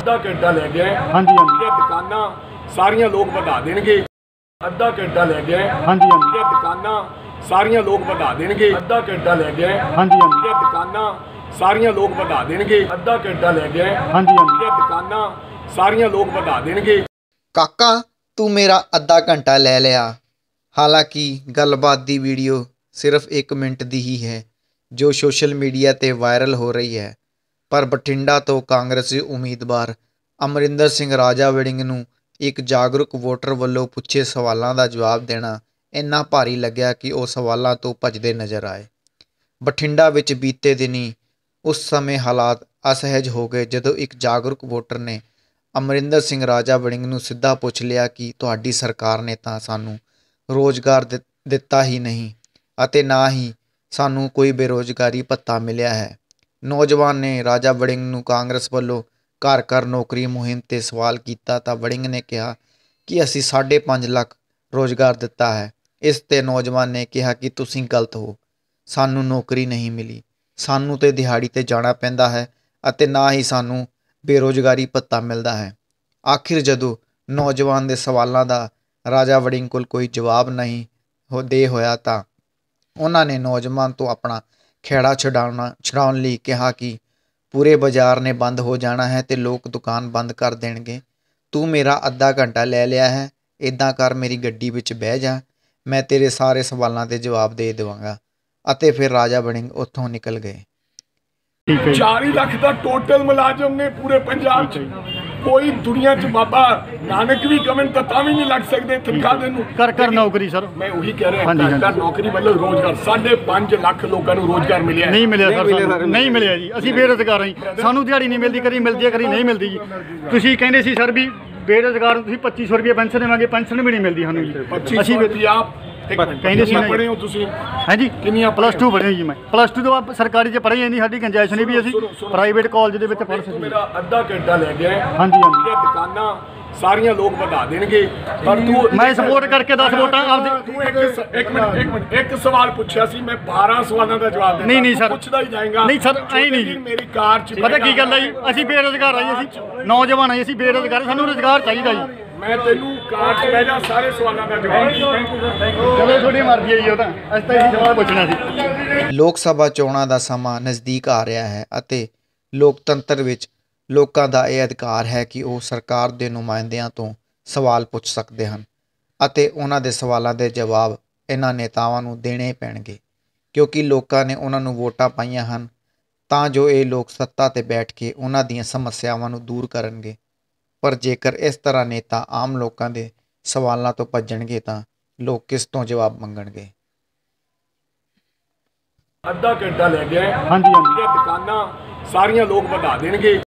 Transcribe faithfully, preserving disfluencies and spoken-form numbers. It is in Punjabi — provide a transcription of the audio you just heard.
ਅੱਧਾ ਘੰਟਾ ਲੈ ਗਿਆ ਹਾਂਜੀ ਹਾਂਜੀ ਇਹ ਦੁਕਾਨਾਂ ਸਾਰੀਆਂ ਲੋਕ ਵਧਾ ਦੇਣਗੇ। ਅੱਧਾ ਘੰਟਾ ਲੈ ਗਿਆ ਹਾਂਜੀ ਹਾਂਜੀ ਇਹ ਦੁਕਾਨਾਂ ਸਾਰੀਆਂ ਲੋਕ ਵਧਾ ਦੇਣਗੇ। ਅੱਧਾ ਘੰਟਾ ਲੈ ਗਿਆ ਹਾਂਜੀ ਹਾਂਜੀ ਇਹ ਦੁਕਾਨਾਂ ਸਾਰੀਆਂ ਲੋਕ ਵਧਾ ਦੇਣਗੇ। ਅੱਧਾ ਘੰਟਾ ਲੈ ਗਿਆ ਹਾਂਜੀ ਹਾਂਜੀ ਇਹ ਦੁਕਾਨਾਂ ਸਾਰੀਆਂ ਲੋਕ ਵਧਾ ਦੇਣਗੇ। ਕਾਕਾ ਤੂੰ ਮੇਰਾ ਅੱਧਾ ਘੰਟਾ ਲੈ ਲਿਆ। ਹਾਲਾਂਕਿ ਗੱਲਬਾਤ ਦੀ ਵੀਡੀਓ ਸਿਰਫ ਇੱਕ ਮਿੰਟ ਦੀ ਹੀ ਹੈ ਜੋ ਸੋਸ਼ਲ ਮੀਡੀਆ ਤੇ ਵਾਇਰਲ ਹੋ ਰਹੀ ਹੈ, ਪਰ ਬਠਿੰਡਾ ਤੋਂ ਕਾਂਗਰਸੀ ਉਮੀਦਵਾਰ ਅਮਰਿੰਦਰ ਸਿੰਘ ਰਾਜਾ ਵੜਿੰਗ ਨੂੰ ਇੱਕ ਜਾਗਰੂਕ ਵੋਟਰ ਵੱਲੋਂ ਪੁੱਛੇ ਸਵਾਲਾਂ ਦਾ ਜਵਾਬ ਦੇਣਾ ਇੰਨਾ ਭਾਰੀ ਲੱਗਿਆ ਕਿ ਉਹ ਸਵਾਲਾਂ ਤੋਂ ਭੱਜਦੇ ਨਜ਼ਰ ਆਏ। ਬਠਿੰਡਾ ਵਿੱਚ ਬੀਤੇ ਦਿਨੀ ਉਸ ਸਮੇਂ ਹਾਲਾਤ ਅਸਹਿਜ ਹੋ ਗਏ ਜਦੋਂ ਇੱਕ ਜਾਗਰੂਕ ਵੋਟਰ ਨੇ ਅਮਰਿੰਦਰ ਸਿੰਘ ਰਾਜਾ ਵੜਿੰਗ ਨੂੰ ਸਿੱਧਾ ਪੁੱਛ ਲਿਆ ਕਿ ਤੁਹਾਡੀ ਸਰਕਾਰ ਨੇ ਤਾਂ ਸਾਨੂੰ ਰੋਜ਼ਗਾਰ ਦਿੱ ਦਿੱਤਾ ਹੀ ਨਹੀਂ ਅਤੇ ਨਾ ਹੀ ਸਾਨੂੰ ਕੋਈ ਬੇਰੁਜ਼ਗਾਰੀ ਭੱਤਾ ਮਿਲਿਆ ਹੈ। ਨੌਜਵਾਨ ਨੇ ਰਾਜਾ ਵੜਿੰਗ ਨੂੰ ਕਾਂਗਰਸ ਵੱਲੋਂ ਘਰ ਘਰ ਨੌਕਰੀ ਮੁਹਿੰਮ 'ਤੇ ਸਵਾਲ ਕੀਤਾ ਤਾਂ ਵੜਿੰਗ ਨੇ ਕਿਹਾ ਕਿ ਅਸੀਂ ਸਾਢੇ ਪੰਜ ਲੱਖ ਰੋਜ਼ਗਾਰ ਦਿੱਤਾ ਹੈ। ਇਸ 'ਤੇ ਨੌਜਵਾਨ ਨੇ ਕਿਹਾ ਕਿ ਤੁਸੀਂ ਗਲਤ ਹੋ, ਸਾਨੂੰ ਨੌਕਰੀ ਨਹੀਂ ਮਿਲੀ, ਸਾਨੂੰ ਤਾਂ ਦਿਹਾੜੀ 'ਤੇ ਜਾਣਾ ਪੈਂਦਾ ਹੈ ਅਤੇ ਨਾ ਹੀ ਸਾਨੂੰ ਬੇਰੁਜ਼ਗਾਰੀ ਭੱਤਾ ਮਿਲਦਾ ਹੈ। ਆਖਿਰ ਜਦੋਂ ਨੌਜਵਾਨ ਦੇ ਸਵਾਲਾਂ ਦਾ ਰਾਜਾ ਵੜਿੰਗ ਕੋਲ ਕੋਈ ਜਵਾਬ ਨਹੀਂ ਹੋ ਦੇ ਹੋਇਆ ਤਾਂ ਉਹਨਾਂ ਨੇ ਨੌਜਵਾਨ ਤੋਂ ਆਪਣਾ ਖਹਿੜਾ ਛਡਾਉਣਾ ਛਡਾਉਣ ਲਈ ਕਿਹਾ ਕਿ ਪੂਰੇ ਬਾਜ਼ਾਰ ਨੇ ਬੰਦ ਹੋ ਜਾਣਾ ਹੈ ਤੇ ਲੋਕ ਦੁਕਾਨ ਬੰਦ ਕਰ ਦੇਣਗੇ। ਤੂੰ ਮੇਰਾ ਅੱਧਾ ਘੰਟਾ ਲੈ ਲਿਆ ਹੈ, ਇੱਦਾਂ ਕਰ ਮੇਰੀ ਗੱਡੀ ਵਿੱਚ ਬਹਿ ਜਾ, ਮੈਂ ਤੇਰੇ ਸਾਰੇ ਸਵਾਲਾਂ ਦੇ ਜਵਾਬ ਦੇ ਦੇਵਾਂਗਾ। ਅਤੇ ਫਿਰ ਰਾਜਾ ਵੜਿੰਗ ਉੱਥੋਂ ਨਿਕਲ ਗਏ। ਠੀਕ ਹੈ ਜੀ। ਚਾਲੀ ਲੱਖ ਦਾ ਟੋਟਲ ਮੁਲਾਜ਼ਮ ਨੇ ਪੂਰੇ ਪੰਜਾਬ 'ਚ। ਕੋਈ ਦੁਨੀਆ 'ਚ ਬਾਬਾ ਨਾਨਕ ਵੀ ਕਮਨ ਤਾਂ ਤਾਂ ਵੀ ਨਹੀਂ ਲੱਗ ਸਕਦੇ ਤਨਖਾਹ ਦੇ ਨੂੰ। ਕਰ ਕਰ ਨੌਕਰੀ ਸਰ ਮੈਂ ਉਹੀ ਕਹਿ ਰਿਹਾ ਹਾਂਜੀ, ਘਰ ਘਰ ਨੌਕਰੀ ਵੱਲੋਂ ਰੋਜ਼ਗਾਰ ਸਾਢੇ ਪੰਜ ਲੱਖ ਲੋਕਾਂ ਨੂੰ ਰੋਜ਼ਗਾਰ ਮਿਲਿਆ। ਨਹੀਂ ਮਿਲਿਆ ਸਰ, ਸਾਨੂੰ ਨਹੀਂ ਮਿਲਿਆ ਜੀ। ਅਸੀਂ ਬੇਰੁਜ਼ਗਾਰ ਹਾਂ ਜੀ, ਸਾਨੂੰ ਦਿਹਾੜੀ ਨਹੀਂ ਮਿਲਦੀ, ਕਦੀ ਮਿਲਦੀ ਹੈ ਕਦੀ ਨਹੀਂ ਮਿਲਦੀ ਜੀ। ਤੁਸੀਂ ਕਹਿੰਦੇ ਸੀ ਸਰ ਵੀ ਬੇਰੁਜ਼ਗਾਰ ਨੂੰ ਤੁਸੀਂ ਪੱਚੀ ਸੌ ਰੁਪਏ ਪੈਨਸ਼ਨ ਦੇਵਾਂਗੇ, ਪੈਨਸ਼ਨ ਵੀ ਨਹੀਂ ਮਿਲਦੀ ਸਾਨੂੰ ਜੀ। ਪੱਚੀ ਅਸੀਂ ਸੌ ਰੁਪਇਆ ਕਹਿੰਦੇ ਸੀ ਪੜ੍ਹੇ ਹੋ ਤੁਸੀਂ? ਹਾਂਜੀ ਕਿੰਨੀਆਂ ਪਲੱਸ ਟੂ ਪੜ੍ਹੇ ਜੀ। ਮੈਂ ਪਲੱਸ ਟੂ ਤੋਂ ਬਾਅਦ ਸਰਕਾਰੀ 'ਚ ਪੜ੍ਹੇ ਜਾਂਦੀ, ਸਾਡੀ ਗੁੰਜਾਇਸ਼ ਨਹੀਂ ਵੀ ਅਸੀਂ ਪ੍ਰਾਈਵੇਟ ਕਾਲਜ ਦੇ ਵਿੱਚ ਪੜ੍ਹ ਸਕੀਏ। ਮੇਰਾ ਅੱਧਾ ਘੰਟਾ ਲੈ ਗਿਆ ਹਾਂਜੀ ਹਾਂਜੀ ਇਹ ਦੁਕਾਨਾਂ ਸਾਰੀਆਂ ਲੋਕ ਵਧਾ ਦੇਣਗੇ। ਪਰ ਤੂੰ ਮੈਂ ਸਪੋਰਟ ਕਰਕੇ ਦਸ ਵੋਟਾਂ ਆਪਦੇ ਤੂੰ ਇੱਕ ਇੱਕ ਮਿੰਟ ਇੱਕ ਮਿੰਟ ਇੱਕ ਸਵਾਲ ਪੁੱਛਿਆ ਸੀ, ਮੈਂ ਬਾਰਾਂ ਸਵਾਲਾਂ ਦਾ ਜਵਾਬ ਦਿੱਤਾ। ਨਹੀਂ ਨਹੀਂ ਸਰ, ਪੁੱਛਦਾ ਹੀ ਜਾਏਗਾ। ਨਹੀਂ ਸਰ ਐਂ ਨਹੀਂ ਜੀ। ਮੇਰੀ ਕਾਰ 'ਚ ਪਤਾ ਕੀ ਗੱਲ ਹੈ ਜੀ, ਅਸੀਂ ਬੇਰੁਜ਼ਗਾਰ ਹਾਂ ਜੀ, ਅਸੀਂ ਨੌਜਵਾਨ ਹਾਂ ਜੀ, ਅਸੀਂ ਬੇਰੁਜ਼ਗਾਰ, ਸਾਨੂੰ ਰੁਜ਼ਗਾਰ ਚਾਹੀਦਾ ਜੀ। ਮੈਂ ਤੈਨੂੰ ਕਾਰ 'ਚ ਬਹਿ ਜਾ, ਸਾਰੇ ਸਵਾਲਾਂ ਦਾ ਜਵਾਬ। ਚਲੋ ਤੁਹਾਡੀ ਮਰਜ਼ੀ ਹੈ ਜੀ, ਉਹ ਤਾਂ ਅਸੀਂ ਤਾਂ ਇਹੀ ਜਵਾਬ ਪੁੱਛਣਾ ਸੀ। ਲੋਕ ਸਭਾ ਚੋਣਾਂ ਦਾ ਸਮਾਂ ਨਜ਼ਦੀਕ ਆ ਰਿਹਾ ਹੈ ਅਤੇ ਲੋਕਤੰਤਰ ਵਿੱਚ ਲੋਕਾਂ ਦਾ ਇਹ ਅਧਿਕਾਰ ਹੈ ਕਿ ਉਹ ਸਰਕਾਰ ਦੇ ਨੁਮਾਇੰਦਿਆਂ ਤੋਂ ਸਵਾਲ ਪੁੱਛ ਸਕਦੇ ਹਨ ਅਤੇ ਉਹਨਾਂ ਦੇ ਸਵਾਲਾਂ ਦੇ ਜਵਾਬ ਇਹਨਾਂ ਨੇਤਾਵਾਂ ਨੂੰ ਦੇਣੇ ਪੈਣਗੇ, ਕਿਉਂਕਿ ਲੋਕਾਂ ਨੇ ਉਹਨਾਂ ਨੂੰ ਵੋਟਾਂ ਪਾਈਆਂ ਹਨ ਤਾਂ ਜੋ ਇਹ ਲੋਕ ਸੱਤਾ 'ਤੇ ਬੈਠ ਕੇ ਉਹਨਾਂ ਦੀਆਂ ਸਮੱਸਿਆਵਾਂ ਨੂੰ ਦੂਰ ਕਰਨਗੇ। ਪਰ ਜੇਕਰ ਇਸ ਤਰ੍ਹਾਂ ਨੇਤਾ ਆਮ ਲੋਕਾਂ ਦੇ ਸਵਾਲਾਂ ਤੋਂ ਭੱਜਣਗੇ ਤਾਂ ਲੋਕ ਕਿਸ ਤੋਂ ਜਵਾਬ ਮੰਗਣਗੇ। ਅੱਧਾ ਘੰਟਾ ਲੈ ਗਿਆ ਹਾਂਜੀ ਹਾਂਜੀ ਇਹ ਦੁਕਾਨਾਂ ਸਾਰੀਆਂ ਲੋਕ ਵਧਾ ਦੇਣਗੇ।